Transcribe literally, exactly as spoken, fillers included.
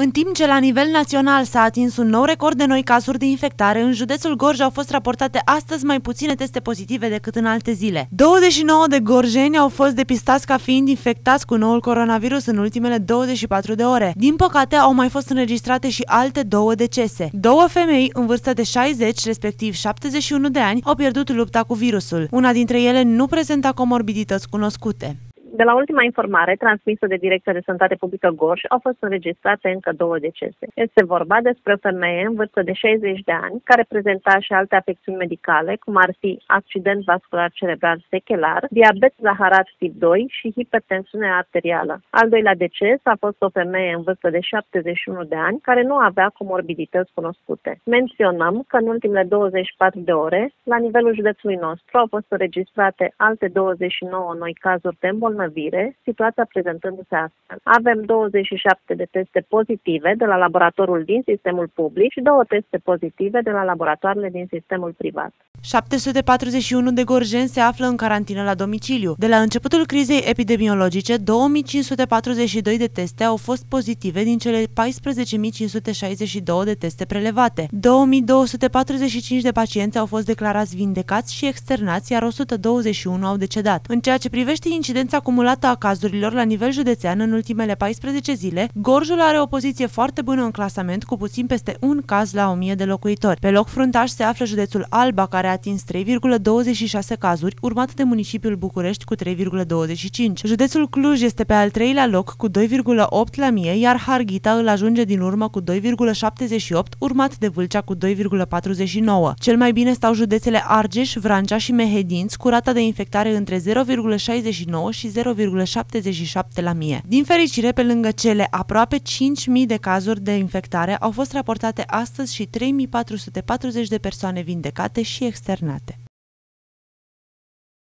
În timp ce la nivel național s-a atins un nou record de noi cazuri de infectare, în județul Gorj au fost raportate astăzi mai puține teste pozitive decât în alte zile. douăzeci și nouă de gorjeni au fost depistați ca fiind infectați cu noul coronavirus în ultimele douăzeci și patru de ore. Din păcate, au mai fost înregistrate și alte două decese. Două femei în vârstă de șaizeci, respectiv șaptezeci și unu de ani, au pierdut lupta cu virusul. Una dintre ele nu prezenta comorbidități cunoscute. De la ultima informare transmisă de Direcția de Sănătate Publică Gorj, au fost înregistrate încă două decese. Este vorba despre o femeie în vârstă de șaizeci de ani, care prezenta și alte afecțiuni medicale, cum ar fi accident vascular cerebral sechelar, diabet zaharat tip doi și hipertensiune arterială. Al doilea deces a fost o femeie în vârstă de șaptezeci și unu de ani, care nu avea comorbidități cunoscute. Menționăm că în ultimele douăzeci și patru de ore, la nivelul județului nostru, au fost înregistrate alte douăzeci și nouă noi cazuri de îmbolnăvire, situația prezentându-se astfel. Avem douăzeci și șapte de teste pozitive de la laboratorul din sistemul public și două teste pozitive de la laboratoarele din sistemul privat. șapte sute patruzeci și unu de gorjeni se află în carantină la domiciliu. De la începutul crizei epidemiologice, două mii cinci sute patruzeci și doi de teste au fost pozitive din cele paisprezece mii cinci sute șaizeci și doi de teste prelevate. două mii două sute patruzeci și cinci de pacienți au fost declarați vindecați și externați, iar o sută douăzeci și unu au decedat. În ceea ce privește incidența acumulată a cazurilor la nivel județean în ultimele paisprezece zile, Gorjul are o poziție foarte bună în clasament, cu puțin peste un caz la o mie de locuitori. Pe loc fruntaș se află județul Alba, care a atins trei virgulă douăzeci și șase cazuri, urmat de municipiul București cu trei virgulă douăzeci și cinci. Județul Cluj este pe al treilea loc cu doi virgulă opt la mie, iar Harghita îl ajunge din urmă cu doi virgulă șaptezeci și opt, urmat de Vâlcea cu doi virgulă patruzeci și nouă. Cel mai bine stau județele Argeș, Vrancea și Mehedinți, cu rata de infectare între zero virgulă șaizeci și nouă și zero virgulă șaptezeci și șapte la mie. Din fericire, pe lângă cele aproape cinci mii de cazuri de infectare, au fost raportate astăzi și trei mii patru sute patruzeci de persoane vindecate și externate.